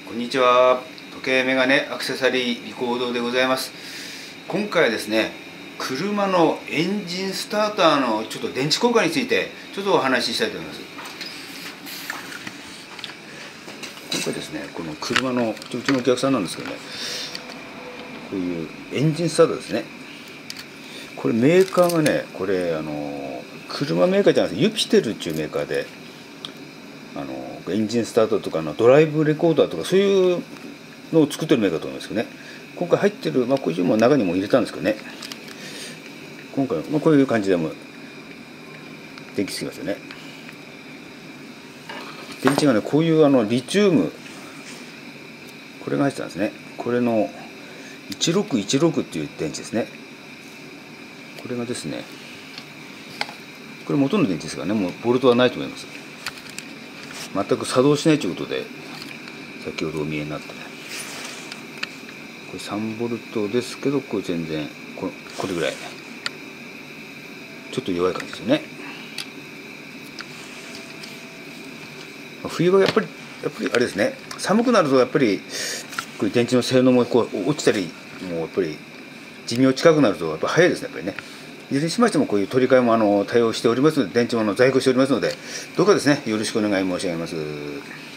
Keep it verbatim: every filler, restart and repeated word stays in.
こんにちは。時計メガネアクセサリーリコードでございます。今回はですね、車のエンジンスターターのちょっと電池交換についてちょっとお話ししたいと思います。今回ですね、この車のうちのお客さんなんですけどね、こういうエンジンスターターですね。これメーカーがね、これあの車メーカーじゃなくてユピテルっていうメーカーで、あのエンジンスターターとかのドライブレコーダーとかそういうのを作ってるメーカーだと思うんですけどね。今回入ってる、まあ、こういうも中にも入れたんですけどね、今回、まあ、こういう感じでも電気つきますよね。電池がね、こういうあのリチウム、これが入ってたんですね。これのいちろくいちろくっていう電池ですね。これがですね、これ元の電池ですからね、もうボルトはないと思います。全く作動しないということで、先ほどお見えになったね、これさんボルトですけど、これ全然ここれぐらいちょっと弱い感じですよね。冬はやっぱりやっぱりあれですね、寒くなるとやっぱりこういう電池の性能もこう落ちたり、もうやっぱり寿命近くなるとやっぱ早いですね、やっぱりね。いずれにしましてもこういう取り替えもあの対応しておりますので、電池もの在庫しておりますので、どうかですねよろしくお願い申し上げます。